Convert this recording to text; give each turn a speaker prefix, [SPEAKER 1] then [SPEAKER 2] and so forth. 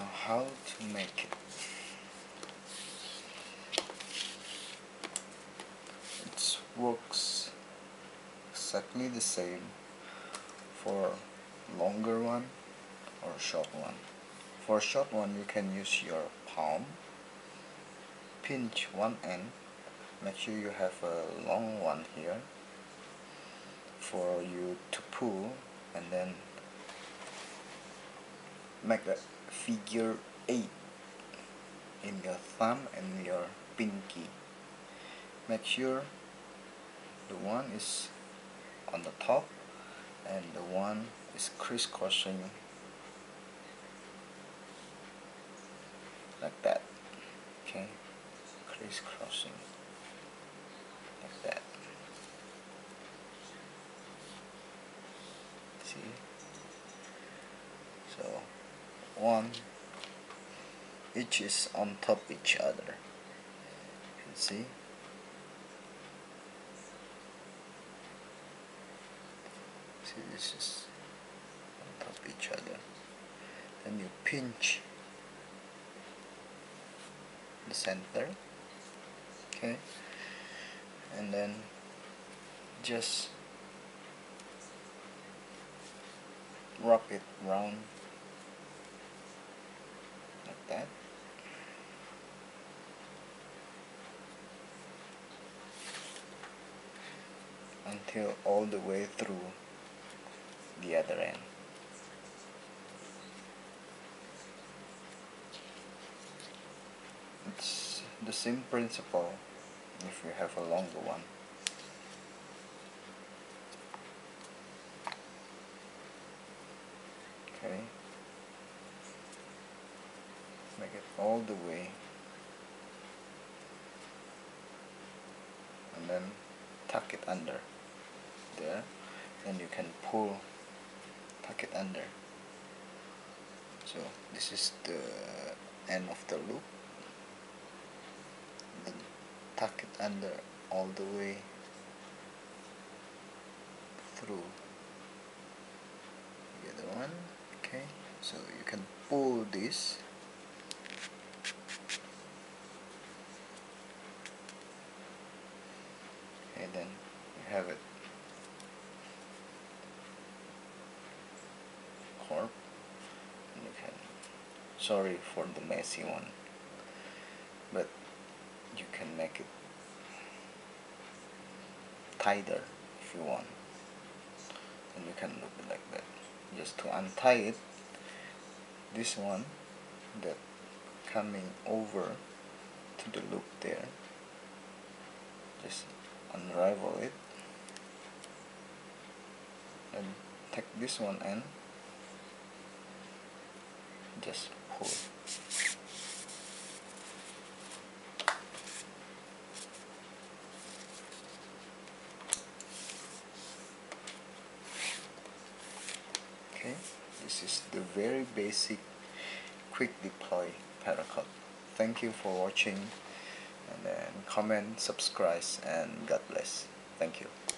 [SPEAKER 1] Now how to make it. It works exactly the same for longer one or short one. For short one you can use your palm, pinch one end, make sure you have a long one here for you to pull, and then make a figure 8 in your thumb and your pinky. Make sure the one is on the top and the one is crisscrossing like that. Okay, crisscrossing like that. See? So one each is on top each other. You can see. See, this is on top each other. Then you pinch the center, okay, and then just wrap it round like that. Until all the way through the other end. It's the same principle if you have a longer one. Okay, make it all the way, and then tuck it under there, then you can pull, tuck it under. So this is the end of the loop, then tuck it under all the way through the other one. Okay, so you can pull this, and then you have it corp, and you can, sorry for the messy one, but you can make it tighter if you want, and you can loop it like that. Just to untie it, this one that coming over to the loop there, just unravel it and take this one and just pull. Okay, this is the very basic quick deploy paracord. Thank you for watching, and then comment, subscribe, and God bless. Thank you.